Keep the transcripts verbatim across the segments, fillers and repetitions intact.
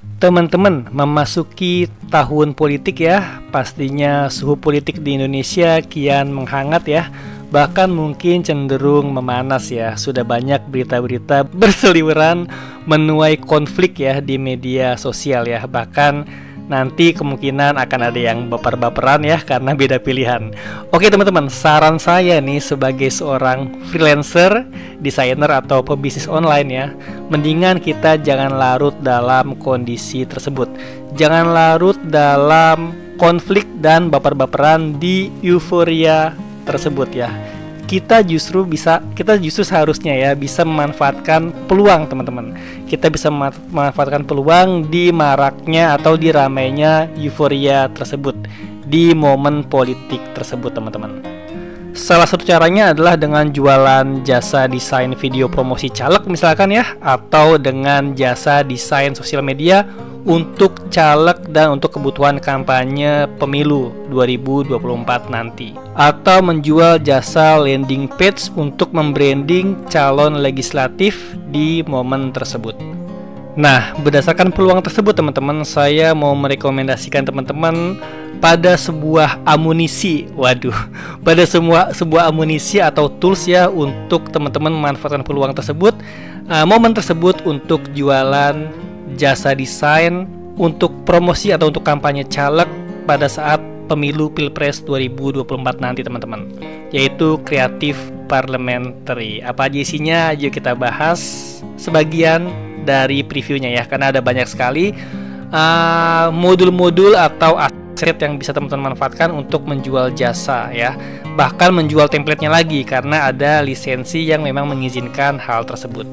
Teman-teman, memasuki tahun politik ya, pastinya suhu politik di Indonesia kian menghangat ya. Bahkan mungkin cenderung memanas ya. Sudah banyak berita-berita berseliweran menuai konflik ya di media sosial ya. Bahkan nanti kemungkinan akan ada yang baper-baperan ya karena beda pilihan. Oke teman-teman, saran saya nih sebagai seorang freelancer, desainer atau pebisnis online ya, mendingan kita jangan larut dalam kondisi tersebut. Jangan larut dalam konflik dan baper-baperan di euforia tersebut ya. Kita justru bisa, kita justru seharusnya ya bisa memanfaatkan peluang teman-teman. Kita bisa memanfaatkan peluang di maraknya atau di ramainya euforia tersebut di momen politik tersebut teman-teman. Salah satu caranya adalah dengan jualan jasa desain video promosi caleg misalkan ya, atau dengan jasa desain sosial media untuk caleg dan untuk kebutuhan kampanye pemilu dua ribu dua puluh empat nanti, atau menjual jasa landing page untuk membranding calon legislatif di momen tersebut. Nah, berdasarkan peluang tersebut teman-teman, saya mau merekomendasikan teman-teman pada sebuah amunisi, waduh, pada semua sebuah amunisi atau tools ya untuk teman-teman memanfaatkan peluang tersebut, uh, momen tersebut untuk jualan jasa desain untuk promosi atau untuk kampanye caleg pada saat pemilu Pilpres dua ribu dua puluh empat nanti teman-teman, yaitu Creative Parliamentary. Apa aja isinya? Yuk kita bahas sebagian dari previewnya ya, karena ada banyak sekali uh, modul-modul atau aset yang bisa teman-teman manfaatkan untuk menjual jasa ya, bahkan menjual template-nya lagi karena ada lisensi yang memang mengizinkan hal tersebut.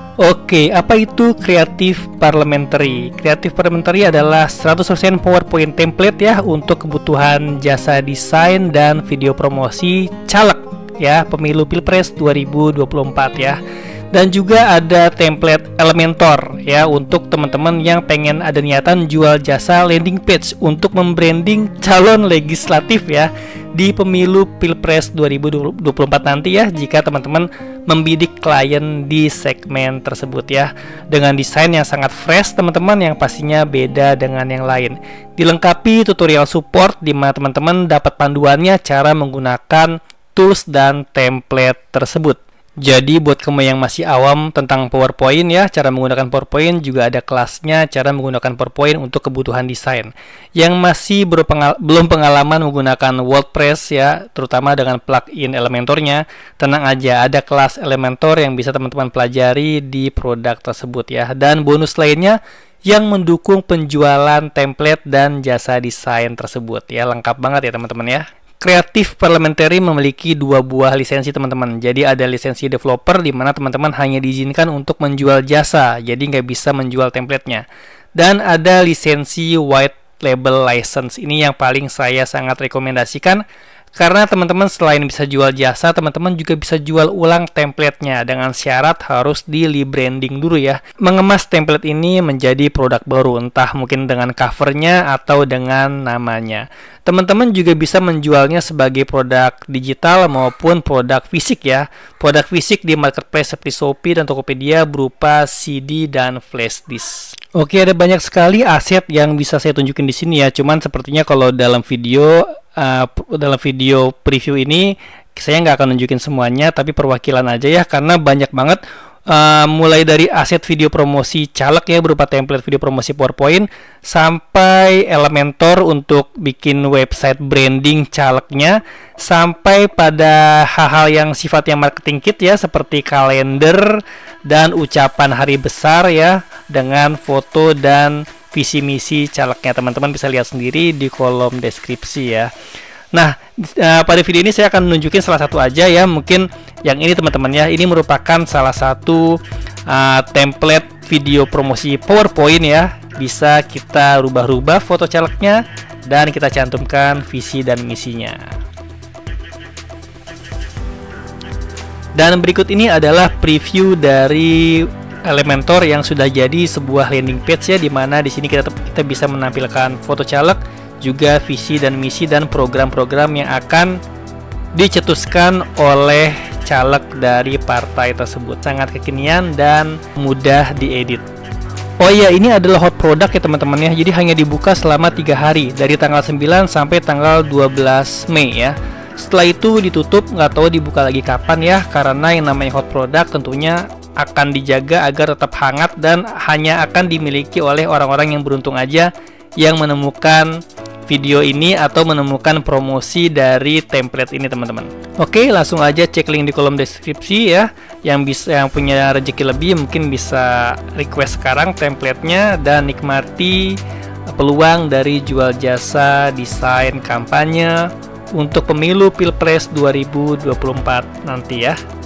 Oke, apa itu Creative Parliamentary? Creative Parliamentary adalah seratus persen PowerPoint template ya untuk kebutuhan jasa desain dan video promosi caleg ya, pemilu Pilpres dua ribu dua puluh empat ya. Dan juga ada template Elementor ya untuk teman-teman yang pengen ada niatan jual jasa landing page untuk membranding calon legislatif ya di pemilu Pilpres dua ribu dua puluh empat nanti ya, jika teman-teman membidik klien di segmen tersebut ya, dengan desain yang sangat fresh teman-teman, yang pastinya beda dengan yang lain. Dilengkapi tutorial support di mana teman-teman dapat panduannya cara menggunakan tools dan template tersebut. Jadi buat kamu yang masih awam tentang PowerPoint ya, cara menggunakan PowerPoint, juga ada kelasnya cara menggunakan PowerPoint untuk kebutuhan desain. Yang masih berpengal belum pengalaman menggunakan WordPress ya, terutama dengan plugin Elementornya, tenang aja, ada kelas Elementor yang bisa teman-teman pelajari di produk tersebut ya. Dan bonus lainnya yang mendukung penjualan template dan jasa desain tersebut ya, lengkap banget ya teman-teman ya. Creative Parliamentary memiliki dua buah lisensi teman-teman. Jadi ada lisensi developer di mana teman-teman hanya diizinkan untuk menjual jasa, jadi nggak bisa menjual templatenya. Dan ada lisensi white label license. Ini yang paling saya sangat rekomendasikan, karena teman-teman selain bisa jual jasa, teman-teman juga bisa jual ulang templatenya dengan syarat harus di rebranding dulu ya. Mengemas template ini menjadi produk baru, entah mungkin dengan covernya atau dengan namanya. Teman-teman juga bisa menjualnya sebagai produk digital maupun produk fisik ya. Produk fisik di marketplace seperti Shopee dan Tokopedia berupa C D dan flash disk. Oke, ada banyak sekali aset yang bisa saya tunjukin di sini ya. Cuman sepertinya kalau dalam video uh, dalam video preview ini saya nggak akan nunjukin semuanya, tapi perwakilan aja ya, karena banyak banget. Uh, mulai dari aset video promosi caleg ya berupa template video promosi PowerPoint, sampai Elementor untuk bikin website branding calegnya, sampai pada hal-hal yang sifatnya marketing kit ya, seperti kalender dan ucapan hari besar ya, dengan foto dan visi misi calegnya. Teman-teman bisa lihat sendiri di kolom deskripsi ya. Nah, uh, pada video ini saya akan nunjukin salah satu aja ya, mungkin yang ini teman-teman ya. Ini merupakan salah satu uh, template video promosi PowerPoint ya. Bisa kita rubah-rubah foto calegnya dan kita cantumkan visi dan misinya. Dan berikut ini adalah preview dari Elementor yang sudah jadi sebuah landing page ya, dimana di sini kita kita bisa menampilkan foto caleg, juga visi dan misi dan program-program yang akan dicetuskan oleh caleg dari partai tersebut. Sangat kekinian dan mudah diedit. Oh iya, ini adalah hot product ya teman-teman ya. Jadi hanya dibuka selama tiga hari, dari tanggal sembilan sampai tanggal dua belas Mei ya. Setelah itu ditutup, nggak tahu dibuka lagi kapan ya, karena yang namanya hot product tentunya akan dijaga agar tetap hangat dan hanya akan dimiliki oleh orang-orang yang beruntung aja yang menemukan video ini atau menemukan promosi dari template ini teman-teman. Oke, langsung aja cek link di kolom deskripsi ya. Yang bisa, yang punya rezeki lebih mungkin bisa request sekarang templatenya dan nikmati peluang dari jual jasa desain kampanye untuk pemilu Pilpres dua ribu dua puluh empat nanti ya.